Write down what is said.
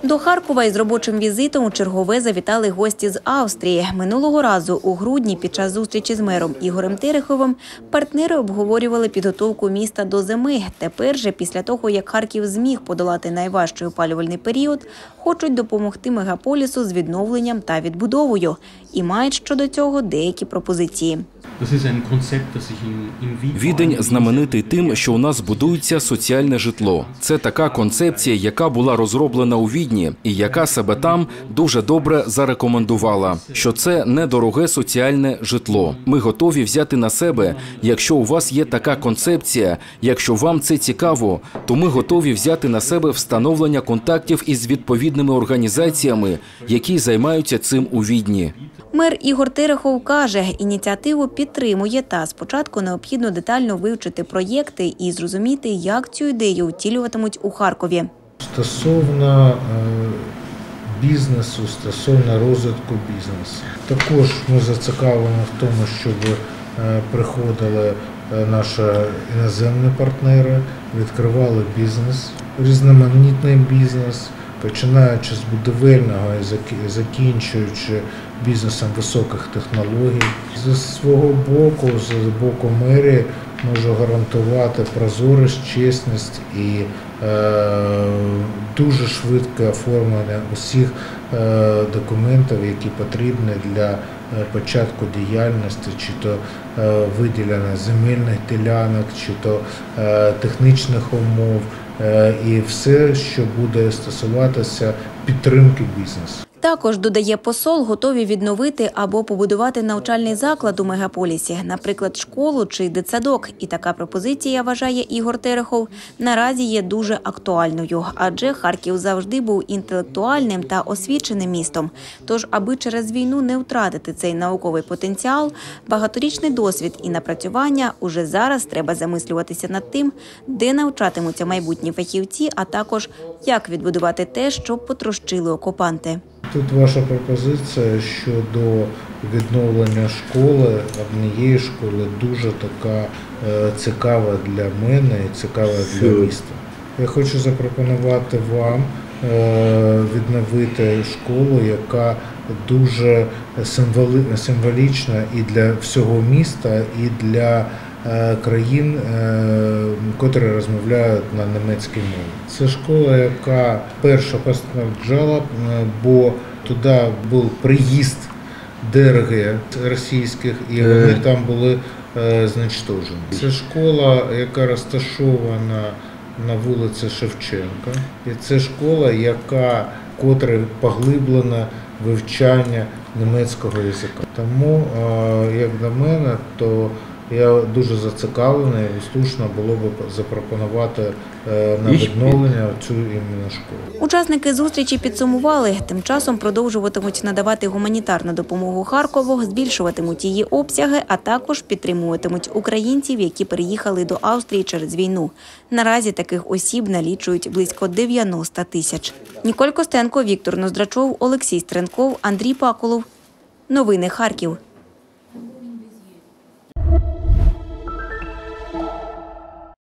До Харкова із робочим візитом у чергове завітали гості з Австрії. Минулого разу у грудні під час зустрічі з мером Ігорем Тереховим партнери обговорювали підготовку міста до зими. Тепер же, після того, як Харків зміг подолати найважчий опалювальний період, хочуть допомогти мегаполісу з відновленням та відбудовою. І мають щодо цього деякі пропозиції. Відень знаменитий тим, що у нас будується соціальне житло. Це така концепція, яка була розроблена у Відні і яка себе там дуже добре зарекомендувала, що це недороге соціальне житло. Ми готові взяти на себе, якщо у вас є така концепція, якщо вам це цікаво, то ми готові взяти на себе встановлення контактів із відповідними організаціями, які займаються цим у Відні. Мер Ігор Терехов каже, ініціативу підтримує, та спочатку необхідно детально вивчити проєкти і зрозуміти, як цю ідею втілюватимуть у Харкові. Стосовно бізнесу, стосовно розвитку бізнесу. Також ми зацікавлені в тому, щоб приходили наші іноземні партнери, відкривали бізнес, різноманітний бізнес, починаючи з будівельного і закінчуючи бізнесом високих технологій. Зі свого боку, з боку мерії, можу гарантувати прозорість, чесність і дуже швидке оформлення усіх документів, які потрібні для початку діяльності, чи то виділення земельних ділянок, чи то технічних умов, і все, що буде стосуватися підтримки бізнесу. Також, додає посол, готові відновити або побудувати навчальний заклад у мегаполісі, наприклад, школу чи дитсадок. І така пропозиція, вважає Ігор Терехов, наразі є дуже актуальною, адже Харків завжди був інтелектуальним та освіченим містом. Тож, аби через війну не втратити цей науковий потенціал, багаторічний досвід і напрацювання, уже зараз треба замислюватися над тим, де навчатимуться майбутні фахівці, а також як відбудувати те, що потрощили окупанти. Тут ваша пропозиція щодо відновлення школи, однієї школи, дуже така цікава для мене і цікава для міста. Я хочу запропонувати вам відновити школу, яка дуже символічна і для всього міста, і для країн, котрі розмовляють на німецькій мові. Це школа, яка перша постраждала, бо туди був приїзд ДРГ російських, і вони там були знищені. Це школа, яка розташована на вулиці Шевченка, і це школа, котра поглиблена вивчання німецького язика. Тому, як на мене, то я дуже зацікавлений і слушно було б запропонувати на відновлення цю іменно школу. Учасники зустрічі підсумували, тим часом продовжуватимуть надавати гуманітарну допомогу Харкову, збільшуватимуть її обсяги, а також підтримуватимуть українців, які переїхали до Австрії через війну. Наразі таких осіб налічують близько 90 тисяч. Ніколь Костенко, Віктор Ноздрачов, Олексій Стренков, Андрій Пакулов. Новини Харків.